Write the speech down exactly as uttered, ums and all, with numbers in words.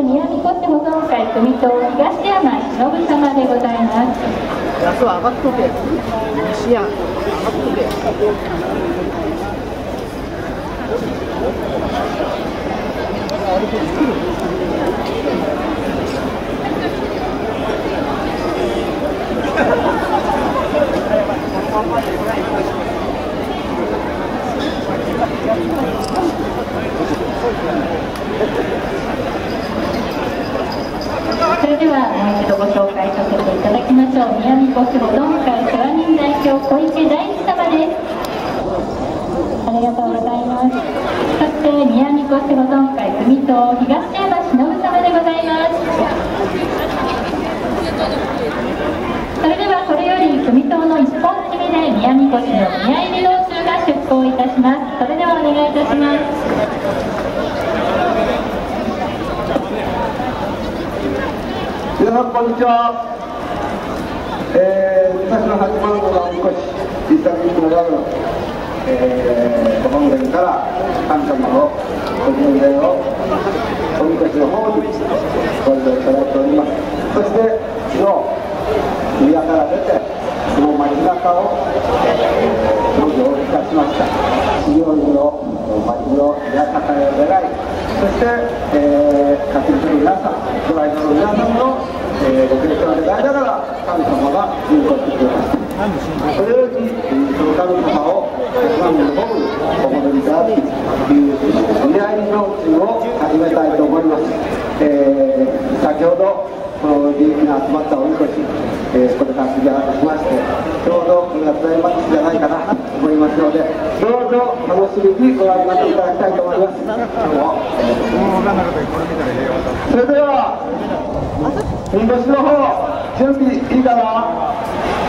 宮神越保存会組頭東山忍様でございます。 安は上がっとけ。西や上がっとけ。 それではもう一度ご紹介させていただきましょう。宮神越保存会世話人代表小池大地様です。ありがとうございます。そして宮神越保存会組頭東山忍様でございます。それではこれより組頭の一本締めで宮神越の宮入り道中が出港いたします。それではお願いいたします。 皆さんこんにちは。えー、武蔵野八幡宮のみこし実際になる、えー、ご本殿から神様のご巡礼をおみこしの方にご移動いただいております。そして昨日宮から出てその街中を農業いたしました。修行人の町の八坂へ願い、そして、えー、各地の皆さん、ご来場の皆さんの、えー、ご健勝を願いながら神様が入港してくれました。それよりその神様を八幡宮の方にお戻りいただきという宮入り道中を始めたいと思います。えー、先ほどこの利益が集まったおみこし、えー、これから次はしましてちょうどくがつまでじゃないかなと思いますので、どうぞ楽しみにご覧になっていただきたいと思います。どうも。それではみこしの方準備いいかな。